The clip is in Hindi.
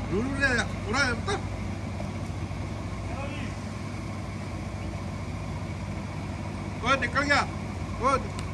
लूलू ने उड़ा है पता। ओए निकल गया। ओए